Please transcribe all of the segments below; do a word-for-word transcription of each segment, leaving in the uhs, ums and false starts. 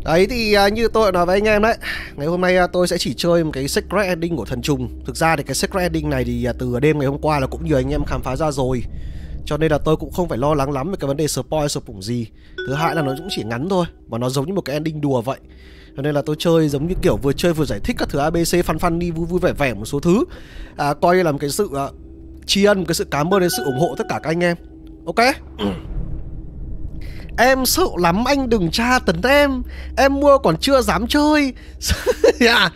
Đấy thì uh, như tôi đã nói với anh em đấy, ngày hôm nay uh, tôi sẽ chỉ chơi một cái secret ending của thần trùng. Thực ra thì cái secret ending này thì uh, từ đêm ngày hôm qua là cũng nhiều anh em khám phá ra rồi, cho nên là tôi cũng không phải lo lắng lắm về cái vấn đề spoil sụp gì. Thứ hai là nó cũng chỉ ngắn thôi, và nó giống như một cái ending đùa vậy. Cho nên là tôi chơi giống như kiểu vừa chơi vừa giải thích các thứ a bê xê fun fun đi, vui vui vẻ vẻ một số thứ, à, coi như là một cái sự uh, tri ân, một cái sự cảm ơn đến sự ủng hộ tất cả các anh em. Ok. Em sợ lắm anh đừng tra tấn em, em mua còn chưa dám chơi. À.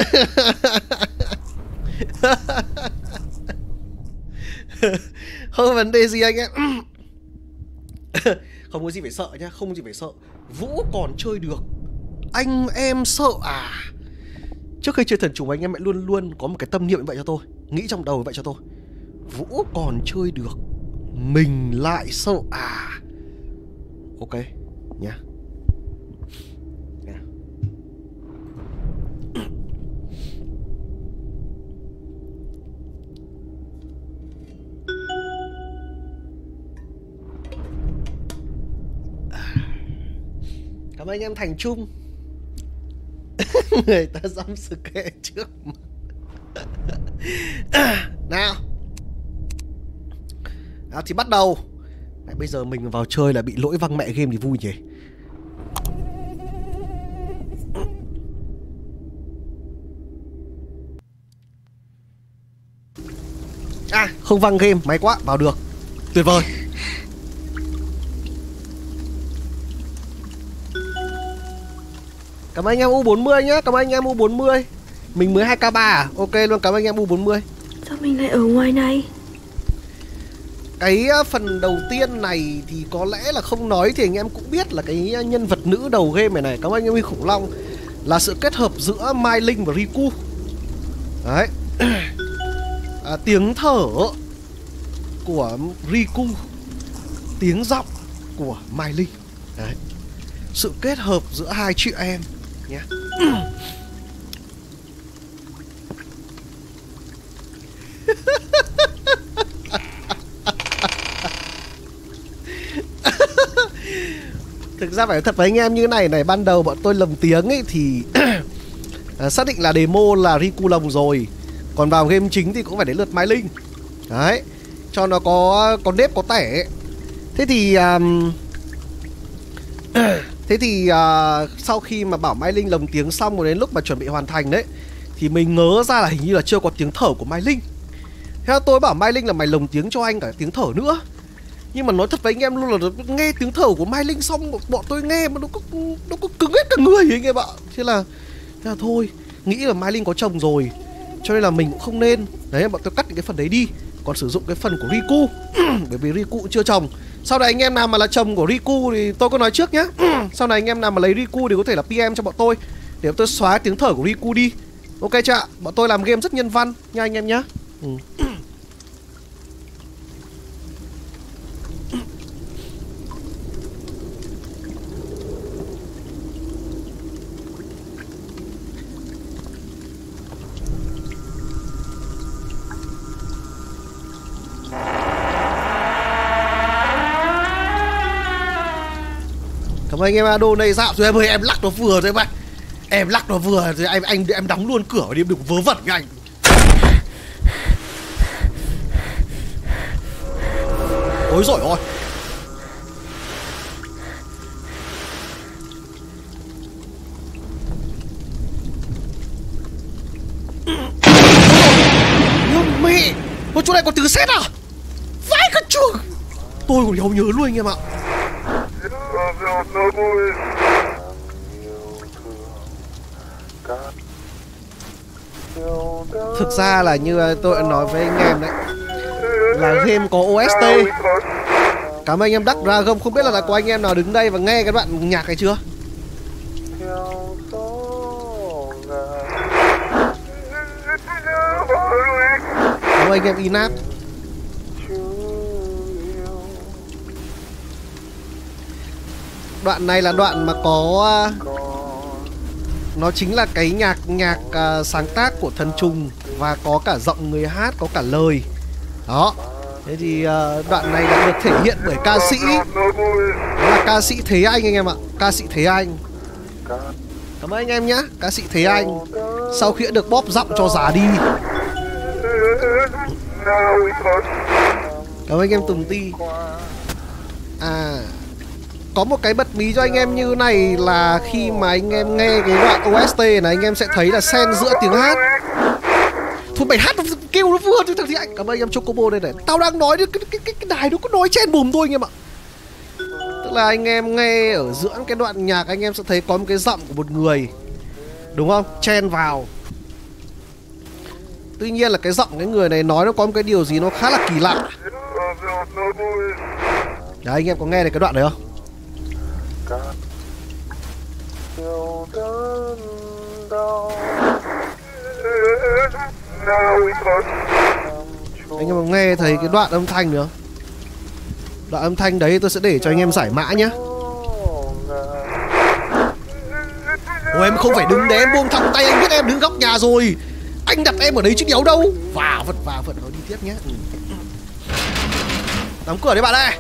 Không vấn đề gì anh em. Không có gì phải sợ nhá, không có gì phải sợ. Vũ còn chơi được, anh em sợ à? Trước khi chơi thần trùng anh em hãy luôn luôn có một cái tâm niệm như vậy cho tôi, nghĩ trong đầu như vậy cho tôi. Vũ còn chơi được, mình lại sợ à? Ok nha. Yeah. Cảm ơn anh em thành chung. Người ta dám sự kệ trước. Nào. Nào thì bắt đầu. Đấy, bây giờ mình vào chơi là bị lỗi văng mẹ game thì vui nhỉ. À, không văng game, may quá, vào được. Tuyệt vời. Cảm ơn anh em U bốn mươi nhá, cảm ơn anh em U bốn mươi. Mình mới hai k ba à? Ok luôn, cảm ơn anh em U bốn mươi. Sao mình lại ở ngoài này? Cái phần đầu tiên này thì có lẽ là không nói thì anh em cũng biết là cái nhân vật nữ đầu game này này, cảm ơn anh em Huy Khủng Long, là sự kết hợp giữa Mai Linh và Riku. Đấy. À, tiếng thở của Riku, tiếng giọng của Mai Linh. Đấy. Sự kết hợp giữa hai chị em nhé. Thực ra phải thật với anh em như này này, ban đầu bọn tôi lồng tiếng ấy thì à, xác định là demo là Riku lồng rồi, còn vào game chính thì cũng phải đến lượt Mai Linh. Đấy, cho nó có có nếp có tẻ. Thế thì um, thế thì uh, sau khi mà bảo Mai Linh lồng tiếng xong rồi, đến lúc mà chuẩn bị hoàn thành đấy thì mình ngớ ra là hình như là chưa có tiếng thở của Mai Linh. Thế tôi bảo Mai Linh là mày lồng tiếng cho anh cả tiếng thở nữa. Nhưng mà nói thật với anh em luôn là nghe tiếng thở của Mai Linh xong bọn tôi nghe mà nó có, nó có cứng hết cả người anh em ạ. Thế là, thế là thôi, nghĩ là Mai Linh có chồng rồi, cho nên là mình cũng không nên. Đấy, bọn tôi cắt những cái phần đấy đi, còn sử dụng cái phần của Riku. Bởi vì Riku cũng chưa chồng. Sau này anh em nào mà là chồng của Riku thì tôi có nói trước nhé. Sau này anh em nào mà lấy Riku thì có thể là pê em cho bọn tôi, để tôi xóa tiếng thở của Riku đi. Ok chưa ạ? Bọn tôi làm game rất nhân văn nha anh em nhé. Ừ. Cảm ơn anh em Ado này dạo rồi em ơi, em lắc nó vừa thôi mà. Em lắc nó vừa rồi anh anh em đóng luôn cửa đi, đừng vớ vẩn với anh. Ôi giời ơi. Ôi mẹ, ôi chỗ này có từ xét à? Vãi cả chuồng. Tôi còn nhớ nhớ luôn anh em ạ. Thực ra là như tôi đã nói với anh em đấy, là game có ô ét tê. Cảm ơn anh em Đắc Dragon. Không biết là có anh em nào đứng đây và nghe cái đoạn nhạc này chưa? Cảm ơn anh em Inap. Đoạn này là đoạn mà có, nó chính là cái nhạc nhạc uh, sáng tác của thần trùng, và có cả giọng người hát, có cả lời. Đó. Thế thì uh, đoạn này đã được thể hiện bởi ca sĩ, đó là ca sĩ Thế Anh anh em ạ. Ca sĩ Thế Anh. Cảm ơn anh em nhé. Ca sĩ Thế Anh sau khi đã được bóp giọng cho già đi. Cảm ơn anh em Tùng Ti. À, có một cái bật mí cho anh em như này là khi mà anh em nghe cái đoạn ô ét tê này, anh em sẽ thấy là xen giữa tiếng hát. Thôi mày hát nó kêu nó vừa chứ thằng Thế Anh. Cảm ơn anh em Chocobo đây này. Tao đang nói cái, cái, cái, cái đài nó có nói chen bùm thôi anh em ạ. Tức là anh em nghe ở giữa cái đoạn nhạc, anh em sẽ thấy có một cái giọng của một người, đúng không? Chen vào. Tuy nhiên là cái giọng cái người này nói nó có một cái điều gì nó khá là kỳ lạ. Đấy, anh em có nghe được cái đoạn đấy không? Anh em có nghe thấy cái đoạn âm thanh nữa? Đoạn âm thanh đấy tôi sẽ để cho anh em giải mã nhé. Ôi, em không phải đứng đấy, em buông thòng tay, anh biết em đứng góc nhà rồi. Anh đặt em ở đấy chứ đéo đâu. Và vật và vật nó đi tiếp nhé. Ừ. Đóng cửa đấy bạn ơi.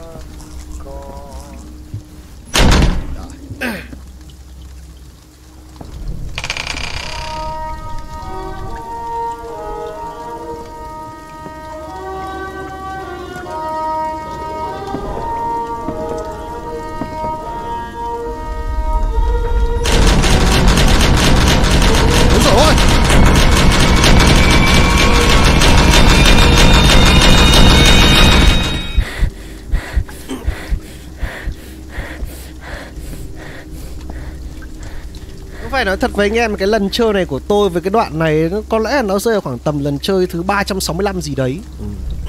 Phải nói thật với anh em, cái lần chơi này của tôi với cái đoạn này có lẽ là nó rơi vào khoảng tầm lần chơi thứ ba trăm sáu mươi lăm gì đấy. Ừ.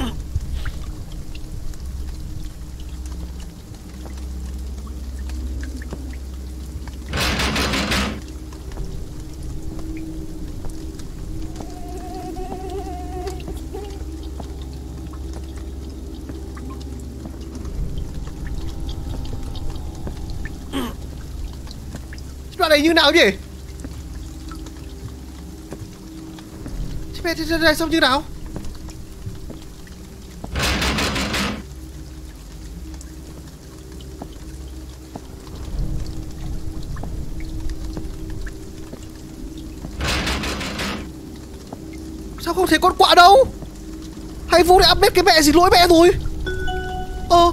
Đoạn này như nào nhỉ? Thế này xong như nào? Sao không thấy con quạ đâu? Hay vô để update cái mẹ gì lỗi mẹ rồi? Ờ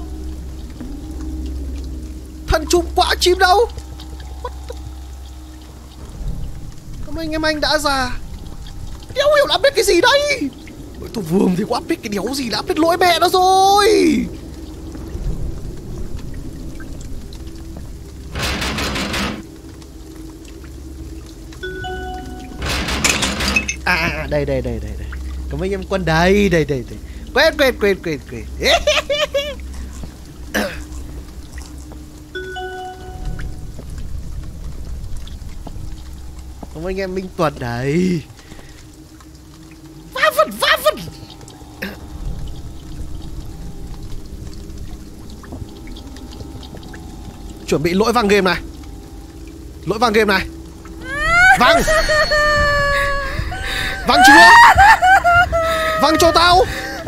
Thần trùng quạ chim đâu? Cảm ơn anh em anh đã già. Đéo hiểu là update cái gì đây. Tôi vừa thì có update cái đéo gì là update lỗi mẹ nó rồi. À đây đây đây đây đây. Cảm ơn anh em Quân đây đây đây đây. Quên quên quên quên quên. Cảm ơn anh em Minh Tuấn đấy. Vá vẩn vá vẩn. Chuẩn bị lỗi văng game này. Lỗi văng game này. Văng. Văng chưa? Văng cho tao.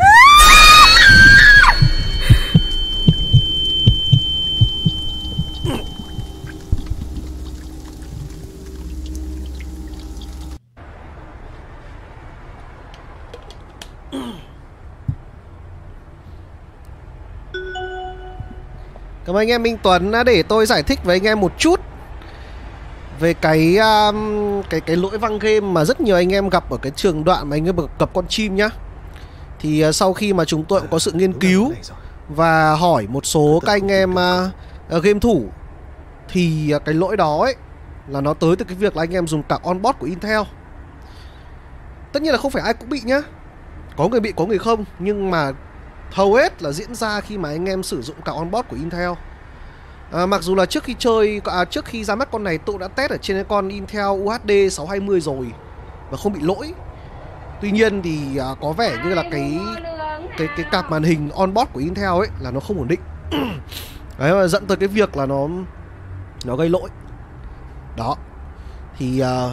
Cảm ơn anh em Minh Tuấn đã để tôi giải thích với anh em một chút về cái um, cái cái lỗi văng game mà rất nhiều anh em gặp ở cái trường đoạn mà anh em gặp con chim nhá. Thì uh, sau khi mà chúng tôi cũng có sự nghiên cứu và hỏi một số các anh em uh, game thủ thì uh, cái lỗi đó ấy là nó tới từ cái việc là anh em dùng card onboard của Intel. Tất nhiên là không phải ai cũng bị nhá. Có người bị có người không, nhưng mà hầu hết là diễn ra khi mà anh em sử dụng cả onboard của Intel. à, Mặc dù là trước khi chơi à, trước khi ra mắt con này tôi đã test ở trên cái con Intel u hát đê sáu hai mươi rồi và không bị lỗi. Tuy nhiên thì à, có vẻ như là cái cái cái card màn hình onboard của Intel ấy là nó không ổn định. Đấy mà dẫn tới cái việc là nó nó gây lỗi. Đó. Thì à,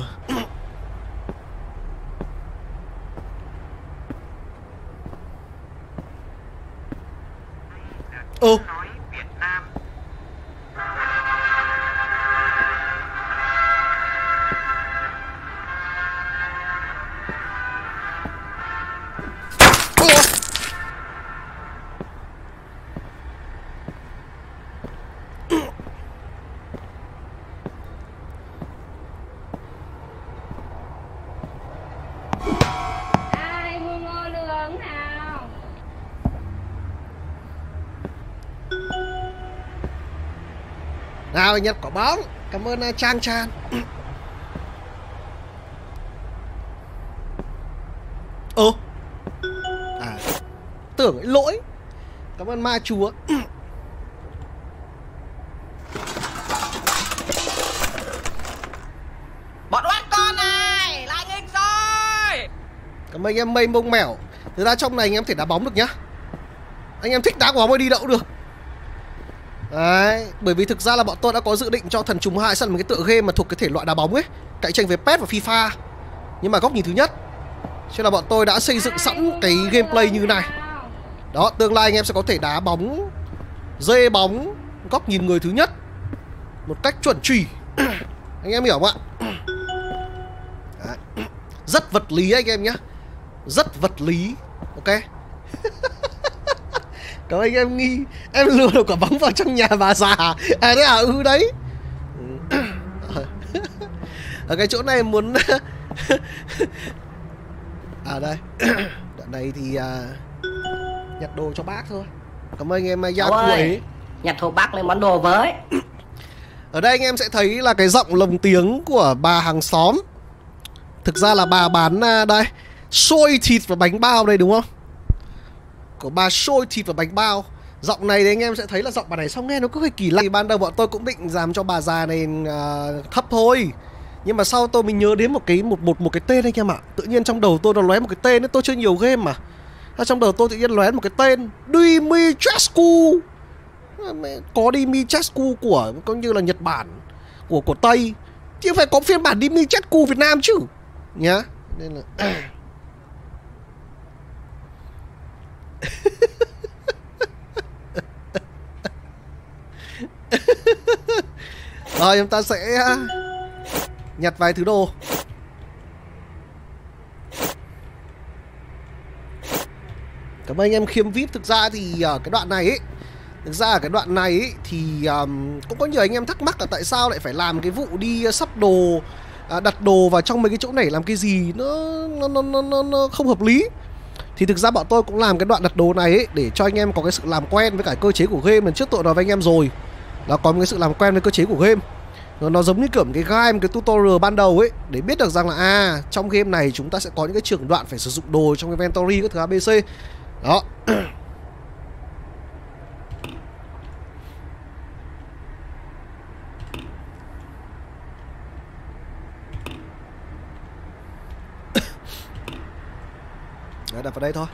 Ồ. Nào nhặt quả bóng. Cảm ơn uh, Trang Chan. Ơ à, tưởng ấy lỗi. Cảm ơn ma chúa. Bọn oát con này lại nghịch rồi. Cảm ơn anh em mây mông mẻo. Thực ra trong này anh em thể đá bóng được nhá. Anh em thích đá quả bóng mới đi đậu được. Đấy, bởi vì thực ra là bọn tôi đã có dự định cho Thần Trùng hai sẽ là một cái tựa game mà thuộc cái thể loại đá bóng ấy, cạnh tranh với pê e ét và FIFA. Nhưng mà góc nhìn thứ nhất. Cho nên là bọn tôi đã xây dựng sẵn cái gameplay như này. Đó, tương lai anh em sẽ có thể đá bóng, dê bóng, góc nhìn người thứ nhất một cách chuẩn chỉ. Anh em hiểu không ạ? Đấy. Rất vật lý anh em nhé. Rất vật lý. Ok. Có anh em nghi em lừa được quả bóng vào trong nhà bà già. À đấy à, ừ đấy. Ở cái chỗ này muốn à đây. Đoạn này thì uh, nhặt đồ cho bác thôi. Cảm ơn anh em Gia Quẩy. Nhặt hộ bác lấy món đồ với. Ở đây anh em sẽ thấy là cái giọng lồng tiếng của bà hàng xóm. Thực ra là bà bán uh, đây xôi thịt và bánh bao đây đúng không? Của bà xôi thịt và bánh bao. Giọng này thì anh em sẽ thấy là giọng bà này sao nghe nó cứ hơi kỳ lạ. Ban đầu bọn tôi cũng định làm cho bà già này uh, thấp thôi. Nhưng mà sau tôi mình nhớ đến một cái một một một cái tên anh em ạ. Tự nhiên trong đầu tôi nó lóe một cái tên ấy, tôi chơi nhiều game mà. Trong đầu tôi tự nhiên lóe một cái tên Dimitrescu. Có Dimitrescu của coi như là Nhật Bản, của của Tây, chứ phải có phiên bản Dimitrescu Việt Nam chứ nhá. Nên là rồi chúng ta sẽ nhặt vài thứ đồ. Cảm ơn anh em Khiêm víp. Thực ra thì ở cái đoạn này ấy, Thực ra ở cái đoạn này ấy, thì um, cũng có nhiều anh em thắc mắc là tại sao lại phải làm cái vụ đi sắp đồ, à, đặt đồ vào trong mấy cái chỗ này làm cái gì nó nó, nó, nó, nó, nó không hợp lý. Thì thực ra bọn tôi cũng làm cái đoạn đặt đồ này ấy để cho anh em có cái sự làm quen với cả cơ chế của game. Lần trước tôi nói với anh em rồi là có một cái sự làm quen với cơ chế của game. Nó, nó giống như kiểu một cái guide, một cái tutorial ban đầu ấy, để biết được rằng là à trong game này chúng ta sẽ có những cái trường đoạn phải sử dụng đồ trong inventory các thứ a bê xê. Đó. Đấy, đặt vào đây thôi.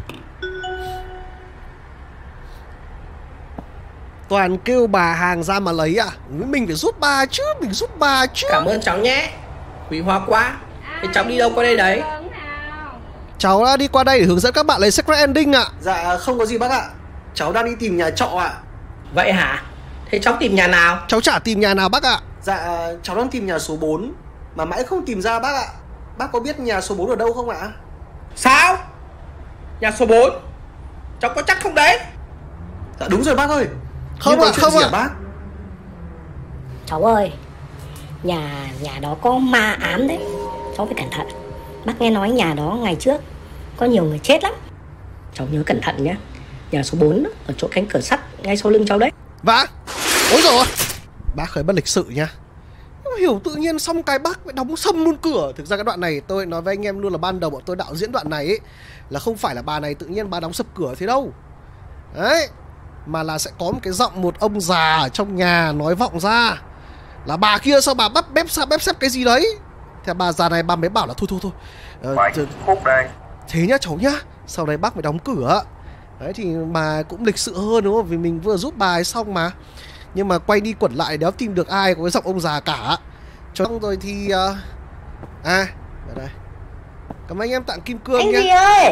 Toàn kêu bà hàng ra mà lấy à? Mình phải giúp bà chứ, mình giúp bà chứ. Cảm ơn cháu nhé, quý hóa quá. Thế cháu đi đâu qua đây đấy? Cháu đã đi qua đây để hướng dẫn các bạn lấy secret ending ạ. Dạ không có gì bác ạ. Cháu đang đi tìm nhà trọ ạ. Vậy hả? Thế cháu tìm nhà nào? Cháu chả tìm nhà nào bác ạ. Dạ cháu đang tìm nhà số bốn mà mãi không tìm ra bác ạ. Bác có biết nhà số bốn ở đâu không ạ? Sao? Nhà số bốn? Cháu có chắc không đấy? Dạ đúng rồi bác ơi. Không ạ, không ạ. Bác? Cháu ơi, nhà nhà đó có ma ám đấy, cháu phải cẩn thận. Bác nghe nói nhà đó ngày trước có nhiều người chết lắm. Cháu nhớ cẩn thận nhé. Nhà số bốn ở chỗ cánh cửa sắt ngay sau lưng cháu đấy. Vâng. Ôi rồi. Bác hơi bất lịch sự nha. Không hiểu tự nhiên xong cái bác phải đóng sầm luôn cửa. Thực ra cái đoạn này tôi nói với anh em luôn là ban đầu bọn tôi đạo diễn đoạn này ấy, là không phải là bà này tự nhiên bà đóng sập cửa thế đâu. Đấy. Mà là sẽ có một cái giọng một ông già ở trong nhà nói vọng ra là bà kia sao bà bắt bếp sao bếp xếp cái gì đấy. Thế bà già này bà mới bảo là thôi thôi thôi Bảy phút đây. Thế nhá cháu nhá. Sau đấy bác phải đóng cửa. Đấy thì bà cũng lịch sự hơn đúng không? Vì mình vừa giúp bà ấy xong mà. Nhưng mà quay đi quẩn lại đéo tìm được ai có cái giọng ông già cả. Xong rồi thì uh... à ở đây. Cảm ơn anh em tặng kim cương anh nhá. Anh gì ơi,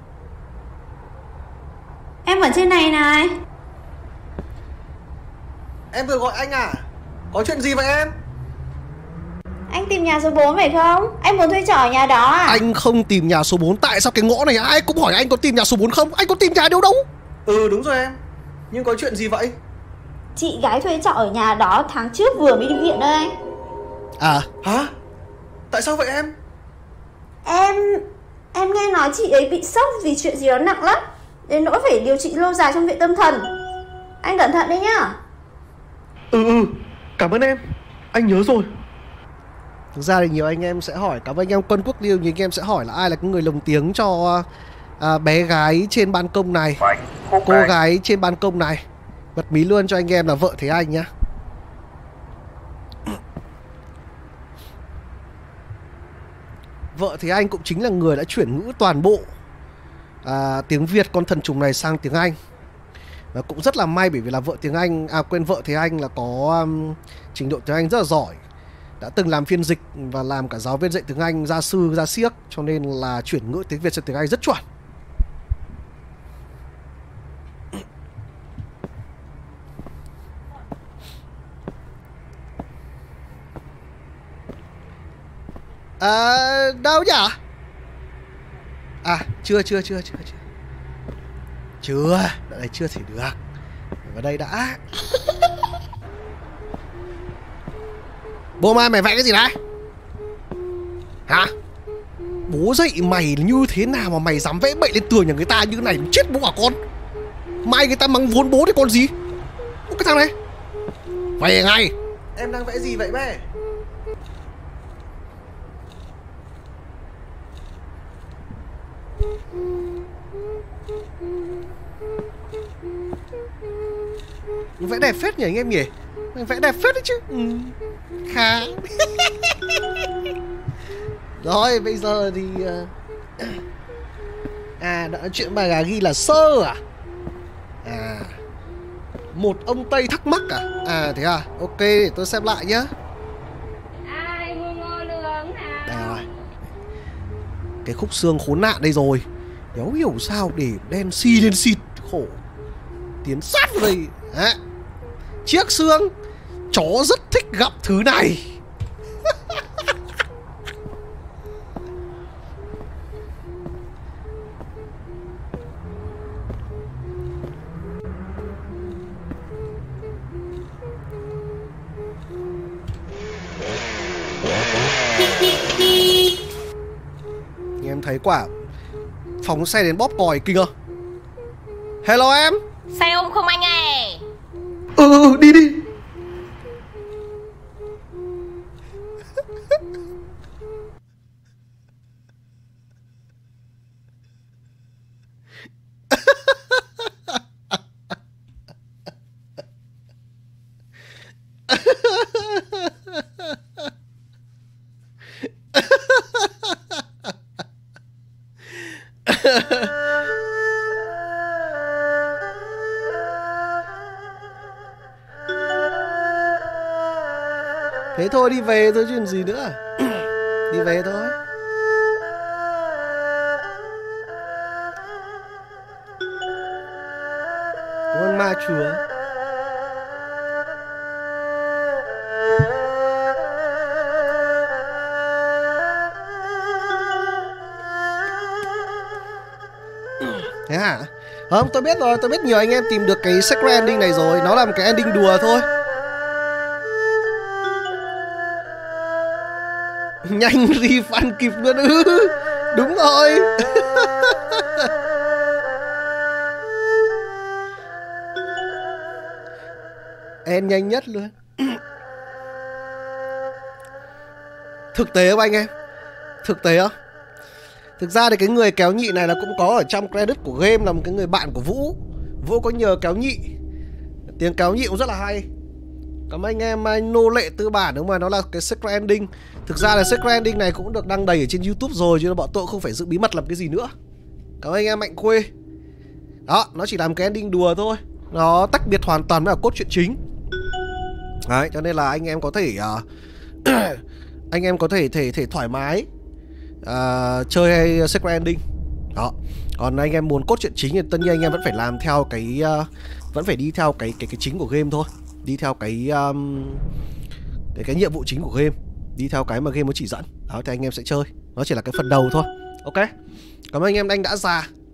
em ở trên này này. Em vừa gọi anh à? Có chuyện gì vậy em? Anh tìm nhà số bốn phải không? Anh muốn thuê trọ ở nhà đó à? Anh không tìm nhà số bốn. Tại sao cái ngõ này ai cũng hỏi anh có tìm nhà số bốn không? Anh có tìm nhà đâu đâu. Ừ đúng rồi em. Nhưng có chuyện gì vậy? Chị gái thuê trọ ở nhà đó tháng trước vừa mới đi viện đây anh. À hả? Tại sao vậy em? Em... Em nghe nói chị ấy bị sốc vì chuyện gì đó nặng lắm, đến nỗi phải điều trị lâu dài trong viện tâm thần. Anh cẩn thận đấy nhá. Ừ ừ. Cảm ơn em, anh nhớ rồi. Thực ra thì nhiều anh em sẽ hỏi, cảm ơn anh em Quân Quốc Liêu, nhiều anh em sẽ hỏi là ai là cái người lồng tiếng cho à, bé gái trên ban công này, cô gái trên ban công này. Bật mí luôn cho anh em là vợ Thế Anh nhá. Vợ Thế Anh cũng chính là người đã chuyển ngữ toàn bộ à, tiếng Việt con thần trùng này sang tiếng Anh. Và cũng rất là may bởi vì là vợ tiếng Anh, à quên vợ Thế Anh là có um, trình độ tiếng Anh rất là giỏi, đã từng làm phiên dịch và làm cả giáo viên dạy tiếng Anh, gia sư, gia siếc, cho nên là chuyển ngữ tiếng Việt sang tiếng Anh rất chuẩn. À, đâu nhỉ? À, chưa, chưa, chưa, chưa, chưa. Chưa, đoạn này chưa thể được. Vào đây đã. Bố mai mày vẽ cái gì đấy? Hả? Bố dạy mày như thế nào mà mày dám vẽ bậy lên tường nhà người ta như thế này, chết bố hả con? Mai người ta mắng vốn bố thì con gì? Cái thằng này về ngay. Em đang vẽ gì vậy bé? Vẽ đẹp phết nhỉ anh em nhỉ? Vẽ đẹp phết đấy chứ. Ừ. Khá. Rồi bây giờ thì à, đã chuyện bà gà ghi là sơ à? À, một ông Tây thắc mắc à? À thế à? Ok, để tôi xem lại nhá. Ai mua ngô nướng nào? Đây rồi. Cái khúc xương khốn nạn đây rồi. Đéo hiểu sao để đen xi lên xịt. Khổ. Tiến sát vào đây. Đấy. Chiếc xương. Chó rất thích gặp thứ này. Em thấy quả phóng xe đến bóp còi kinh không? Hello em. Xe ôm không anh ơi? Ừ, đi đi. Thế thôi, đi về thôi chứ làm gì nữa. Đi về thôi. Con ma chúa. Thế hả? Không, tôi biết rồi, tôi biết nhiều anh em tìm được cái secret ending này rồi. Nó là một cái ending đùa thôi. Nhanh refund kịp luôn. Ừ, đúng rồi. Em nhanh nhất luôn. Thực tế không anh em? Thực tế không? Thực ra thì cái người kéo nhị này là cũng có ở trong credit của game, là một cái người bạn của Vũ. Vũ có nhờ kéo nhị. Tiếng kéo nhị cũng rất là hay. Cảm ơn anh em nô lệ tư bản, đúng mà nó là cái secret ending. Thực ra là secret ending này cũng được đăng đầy ở trên YouTube rồi, chứ bọn tôi không phải giữ bí mật làm cái gì nữa. Cảm ơn anh em Mạnh Khuê. Đó, nó chỉ làm cái ending đùa thôi. Nó tách biệt hoàn toàn với cả cốt truyện chính. Đấy, cho nên là anh em có thể uh, anh em có thể thể thể thoải mái uh, chơi hay secret ending. Đó. Còn anh em muốn cốt truyện chính thì tất nhiên anh em vẫn phải làm theo cái uh, vẫn phải đi theo cái cái cái chính của game thôi. Đi theo cái um, cái, cái nhiệm vụ chính của game, đi theo cái mà game nó chỉ dẫn. Đó thì anh em sẽ chơi. Nó chỉ là cái phần đầu thôi. Ok. Cảm ơn anh em anh đã ra.